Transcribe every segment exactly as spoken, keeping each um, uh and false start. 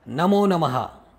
नमो नमः।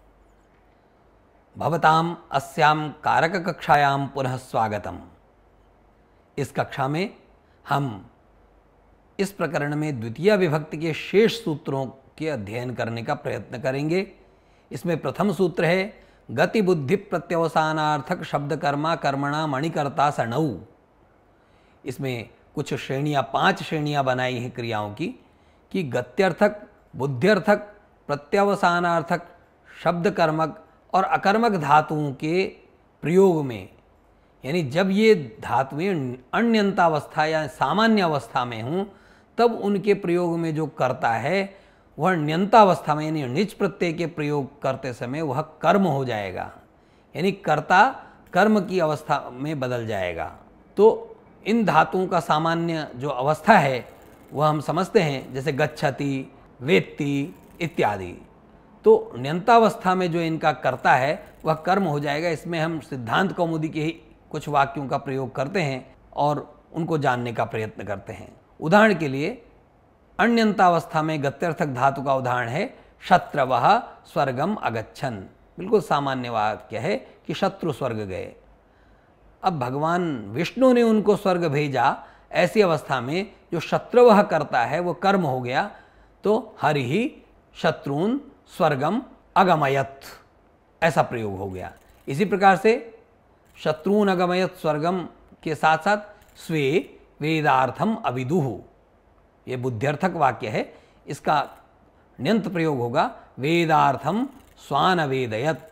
भवताम अस्याम कारक कक्षायाम पुनः स्वागतम। इस कक्षा में हम इस प्रकरण में द्वितीय विभक्ति के शेष सूत्रों के अध्ययन करने का प्रयत्न करेंगे। इसमें प्रथम सूत्र है गति बुद्धि प्रत्यवसानार्थक शब्द कर्मा कर्मणा मणिकर्ता सणौ। इसमें कुछ श्रेणियाँ पांच श्रेणियाँ बनाई हैं क्रियाओं की कि गत्यर्थक, बुद्ध्यर्थक, प्रत्यवसानार्थक, शब्द कर्मक और अकर्मक धातुओं के प्रयोग में, यानी जब ये धातुएं अन्यंतावस्था या सामान्य अवस्था में हों तब उनके प्रयोग में जो करता है वह ण्यंतावस्था में यानी निच प्रत्यय के प्रयोग करते समय वह कर्म हो जाएगा, यानी कर्ता कर्म की अवस्था में बदल जाएगा। तो इन धातुओं का सामान्य जो अवस्था है वह हम समझते हैं, जैसे गच्छति, वेत्ति इत्यादि। तो ण्यंतावस्था में जो इनका कर्ता है वह कर्म हो जाएगा। इसमें हम सिद्धांत कौमुदी के ही कुछ वाक्यों का प्रयोग करते हैं और उनको जानने का प्रयत्न करते हैं। उदाहरण के लिए अन्यंतावस्था में गत्यर्थक धातु का उदाहरण है शत्रवः स्वर्गम अगच्छन्। बिल्कुल सामान्य वाक्य है कि शत्रु स्वर्ग गए। अब भगवान विष्णु ने उनको स्वर्ग भेजा, ऐसी अवस्था में जो शत्रवः करता है वो कर्म हो गया, तो हरिः शत्रून् स्वर्गम अगमयत ऐसा प्रयोग हो गया। इसी प्रकार से शत्रून् अगमयत स्वर्गम के साथ साथ स्वे वेदार्थम अविदुः, ये बुद्ध्यर्थक वाक्य है, इसका ण्यंत प्रयोग होगा वेदार्थम स्वान अवेदयत।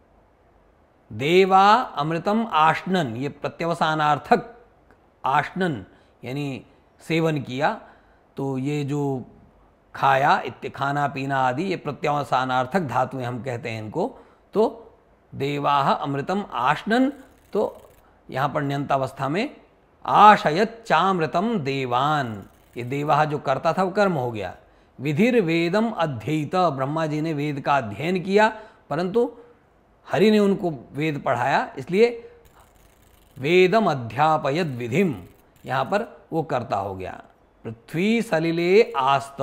देवा अमृतम आश्नन, ये प्रत्यवसानार्थक आश्नन यानी सेवन किया, तो ये जो खाया इत्य खाना पीना आदि ये प्रत्यवसानार्थक धातुएं हम कहते हैं इनको। तो देवाह अमृतम आश्नन, तो यहाँ पर ण्यंतावस्था में आशयत चामृतम देवान, ये देवाह जो करता था वो कर्म हो गया। विधिर वेदम अध्ययित, ब्रह्मा जी ने वेद का अध्ययन किया परंतु हरि ने उनको वेद पढ़ाया, इसलिए वेदम अध्यापयद विधिम, यहाँ पर वो कर्ता हो गया। पृथ्वी सलिले आस्त,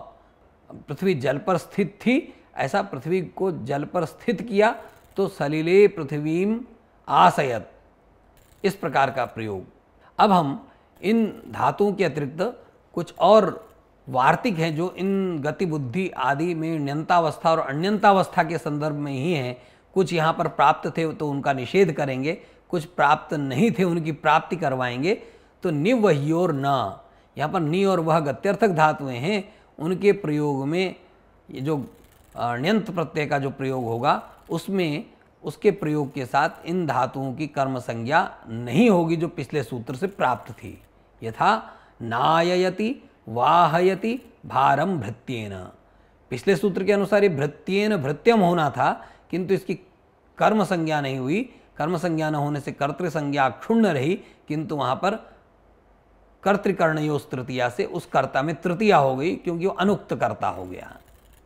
पृथ्वी जल पर स्थित थी, ऐसा पृथ्वी को जल पर स्थित किया, तो सलिले पृथ्वीम आसयत, इस प्रकार का प्रयोग। अब हम इन धातुओं के अतिरिक्त कुछ और वार्तिक हैं जो इन गति बुद्धि आदि में ण्यंतावस्था और अन्यंतावस्था के संदर्भ में ही हैं। कुछ यहाँ पर प्राप्त थे तो उनका निषेध करेंगे, कुछ प्राप्त नहीं थे उनकी प्राप्ति करवाएंगे। तो निवह्योर न, यहाँ पर नि और वह गत्यर्थक धातुएं हैं, उनके प्रयोग में ये जो ण्यंत प्रत्यय का जो प्रयोग होगा उसमें उसके प्रयोग के साथ इन धातुओं की कर्म संज्ञा नहीं होगी जो पिछले सूत्र से प्राप्त थी। यथा नाययति वाहयति भारम भृत्येन, पिछले सूत्र के अनुसार ये भृत्येन भृत्यम होना था किंतु इसकी कर्म संज्ञा नहीं हुई। कर्म संज्ञा न होने से कर्तृ संज्ञा क्षुण्ण रही, किंतु वहाँ पर कर्तृकर्णयोस् तृतीया से उस कर्ता में तृतीया हो गई क्योंकि वो अनुक्त कर्ता हो गया।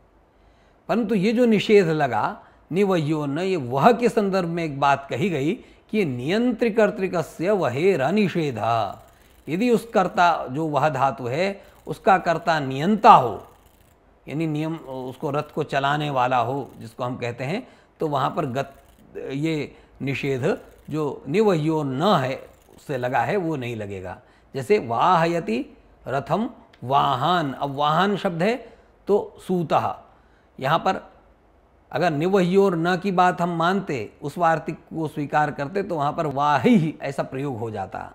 परंतु ये जो निषेध लगा निवह्यो न, ये वह के संदर्भ में एक बात कही गई कि नियंत्रिकर्तृकस्य वहेर अनिषेध, यदि उस कर्ता जो वह धातु है उसका कर्ता नियंता हो, यानी नियम उसको रथ को चलाने वाला हो जिसको हम कहते हैं, तो वहाँ पर गत ये निषेध जो निवह्यो न है उससे लगा है वो नहीं लगेगा। जैसे वाहयति रथम वाहन, अब वाहन शब्द है तो सूतः, यहाँ पर अगर निवह्योर न की बात हम मानते, उस वार्तिक को स्वीकार करते, तो वहाँ पर वाही ऐसा प्रयोग हो जाता।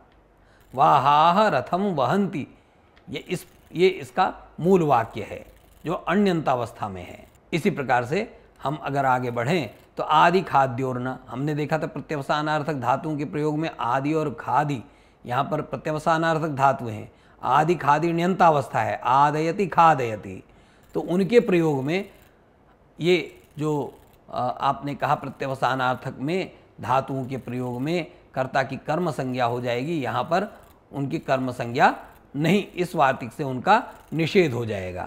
वाहाह रथम वहंती, ये इस ये इसका मूल वाक्य है जो अन्यंतावस्था में है। इसी प्रकार से हम अगर आगे बढ़ें तो आदि खाद्योर न, हमने देखा था प्रत्यवसानार्थक धातुओं के प्रयोग में आदि और खादि, यहाँ पर प्रत्यवसानार्थक धातु हैं। आदि खादि ण्यंतावस्था है, आदयति खादयति, तो उनके प्रयोग में ये जो आपने कहा प्रत्यवसानार्थक में धातुओं के प्रयोग में कर्ता की कर्म संज्ञा हो जाएगी, यहाँ पर उनकी कर्म संज्ञा नहीं, इस वार्तिक से उनका निषेध हो जाएगा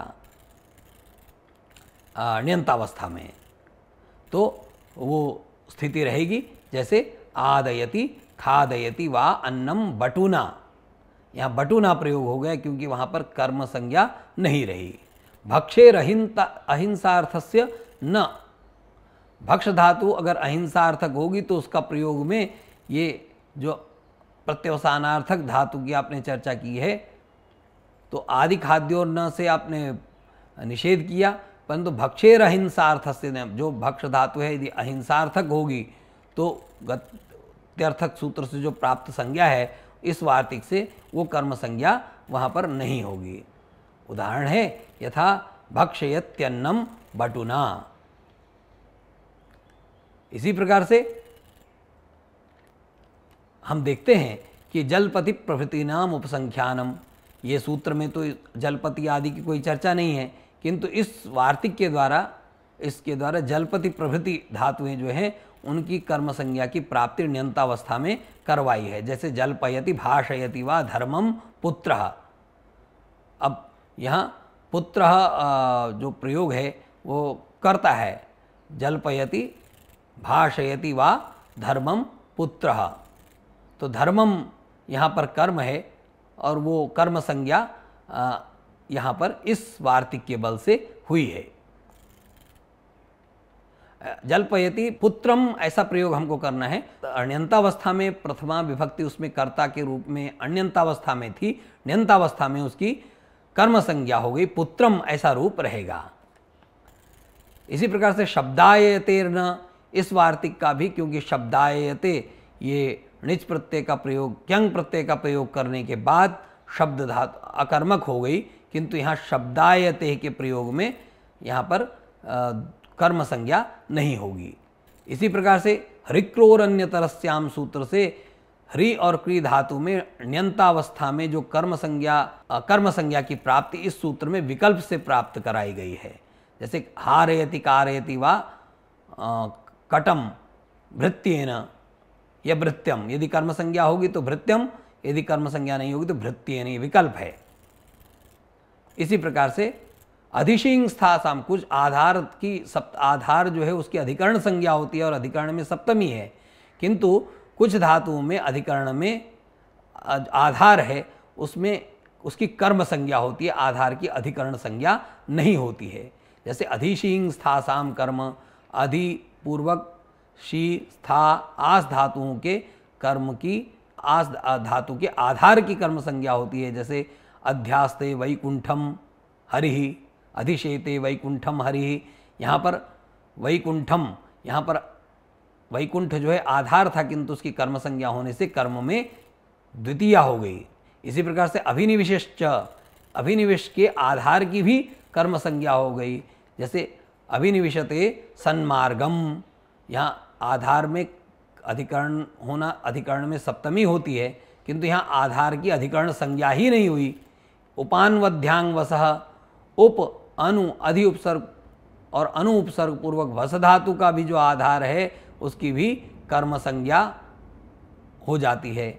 ण्यंतावस्था में। तो वो स्थिति रहेगी जैसे आदयति खादयति वा अन्नम बटुना, यहाँ बटुना प्रयोग हो गया क्योंकि वहाँ पर कर्म संज्ञा नहीं रही। भक्षेर अहिंसा अहिंसार्थस्य न, भक्ष धातु अगर अहिंसार्थक होगी तो उसका प्रयोग में ये जो प्रत्यवसानार्थक धातु की आपने चर्चा की है, तो आदि खाद्योर न से आपने निषेध किया, परंतु भक्षेर अहिंसार्थ से न, जो भक्ष धातु है यदि अहिंसार्थक होगी तो गत्यर्थक सूत्र से जो प्राप्त संज्ञा है इस वार्तिक से वो कर्म संज्ञा वहाँ पर नहीं होगी। उदाहरण है यथा भक्षयत्यन्नम बटुना। इसी प्रकार से हम देखते हैं कि जलपति प्रभृति नाम उपसंख्यानम, ये सूत्र में तो जलपति आदि की कोई चर्चा नहीं है, किंतु इस वार्तिक के द्वारा इसके द्वारा जलपति प्रभृति धातुएं जो हैं उनकी कर्म संज्ञा की प्राप्ति ण्यंतावस्था में करवाई है। जैसे जलपयति भाषयति वा धर्मम पुत्रः। अब यहाँ पुत्रः जो प्रयोग है वो करता है, जलपयति भाषयति वा धर्मम पुत्रः, तो धर्मम यहाँ पर कर्म है और वो कर्म संज्ञा यहाँ पर इस वार्तिक के बल से हुई है। जलपयति पुत्रम ऐसा प्रयोग हमको करना है। अण्यंतावस्था में प्रथमा विभक्ति उसमें कर्ता के रूप में अण्यंतावस्था में थी, ण्यंतावस्था में उसकी कर्म संज्ञा हो गई, पुत्रम ऐसा रूप रहेगा। इसी प्रकार से शब्दायतेर्न, इस वार्तिक का भी क्योंकि शब्दायते ये णिच प्रत्यय का प्रयोग, क्यंग प्रत्यय का प्रयोग करने के बाद शब्द धातु अकर्मक हो गई, किंतु यहाँ शब्दायते के प्रयोग में यहाँ पर आ, कर्म संज्ञा नहीं होगी। इसी प्रकार से हरिक्रोरन्यतरस्याम सूत्र से हरि और क्री धातु में ण्यंतावस्था में जो कर्म संज्ञा कर्म संज्ञा की प्राप्ति इस सूत्र में विकल्प से प्राप्त कराई गई है। जैसे हारयति कारयति वा कटम भृत्येन या भृत्यम, यदि कर्म संज्ञा होगी तो भृत्यम, यदि कर्म संज्ञा नहीं होगी तो भृत्येन, विकल्प है। इसी प्रकार से अधिशिंग स्थासाम, कुछ आधार की सप्त आधार जो है उसकी अधिकरण संज्ञा होती है और अधिकरण में सप्तमी है, किंतु कुछ धातुओं में अधिकरण में आधार है उसमें उसकी कर्म संज्ञा होती है, आधार की अधिकरण संज्ञा नहीं होती है। जैसे अधिशिंग स्थासाम कर्म, अधि पूर्वक शी स्था आस धातुओं के कर्म की आस धातु के आधार की कर्म संज्ञा होती है। जैसे अध्यास्ते वैकुंठम हरिः, अधिशेते वैकुंठम हरिः, यहाँ पर वैकुंठम, यहाँ पर वैकुंठ जो है आधार था किंतु उसकी कर्म संज्ञा होने से कर्म में द्वितीया हो गई। इसी प्रकार से अभिनिविशश्च, अभिनिविश के आधार की भी कर्म संज्ञा हो गई। जैसे अभिनिविशते सन्मार्गम, यहाँ आधार में अधिकरण होना, अधिकरण में सप्तमी होती है किंतु यहाँ आधार की अधिकरण संज्ञा ही नहीं हुई। उपान्वध्यांग वसः, उप अनु अधि उपसर्ग और अनु उपसर्ग पूर्वक वस धातु का भी जो आधार है उसकी भी कर्म संज्ञा हो जाती है।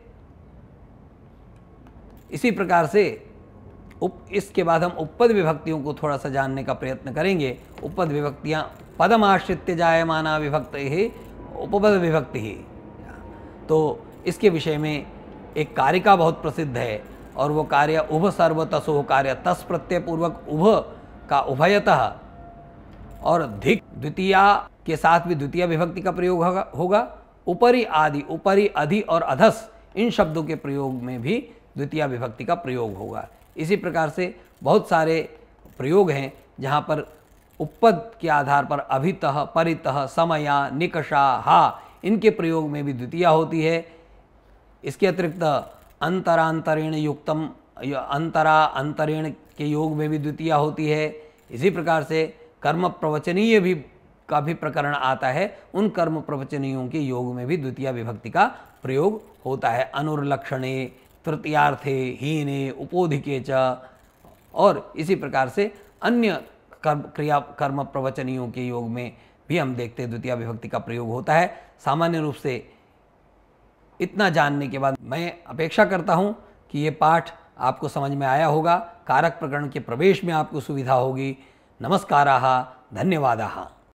इसी प्रकार से उप इसके बाद हम उपपद विभक्तियों को थोड़ा सा जानने का प्रयत्न करेंगे। उपपद विभक्तियाँ पदम आश्रित्य जायमाना विभक्त है उपपद विभक्ति ही। तो इसके विषय में एक कारिका बहुत प्रसिद्ध है और वो कार्य उभ सर्वतसो कार्य, तस् प्रत्यय पूर्वक उभ का उभयतः और धिक द्वितीया के साथ भी द्वितीय विभक्ति का प्रयोग होगा। ऊपरी आदि, ऊपरी अधि और अधस इन शब्दों के प्रयोग में भी द्वितीय विभक्ति का प्रयोग होगा। इसी प्रकार से बहुत सारे प्रयोग हैं जहाँ पर उपपद के आधार पर अभितः, परितः, समया, निकषा, हा इनके प्रयोग में भी द्वितीया होती है। इसके अतिरिक्त अंतरांतरेण युक्तम, अंतरा अंतरेण के योग में भी द्वितीया होती है। इसी प्रकार से कर्म प्रवचनीय भी का भी प्रकरण आता है, उन कर्म प्रवचनीयों के योग में भी द्वितीय विभक्ति का प्रयोग होता है। अनुर्लक्षणे, तृतीयार्थे, हीने, उपोधिके च, और इसी प्रकार से अन्य कर्म क्रिया कर्म प्रवचनियों के योग में भी हम देखते हैं द्वितीय विभक्ति का प्रयोग होता है। सामान्य रूप से इतना जानने के बाद मैं अपेक्षा करता हूँ कि ये पाठ आपको समझ में आया होगा, कारक प्रकरण के प्रवेश में आपको सुविधा होगी। नमस्काराः, धन्यवादाः।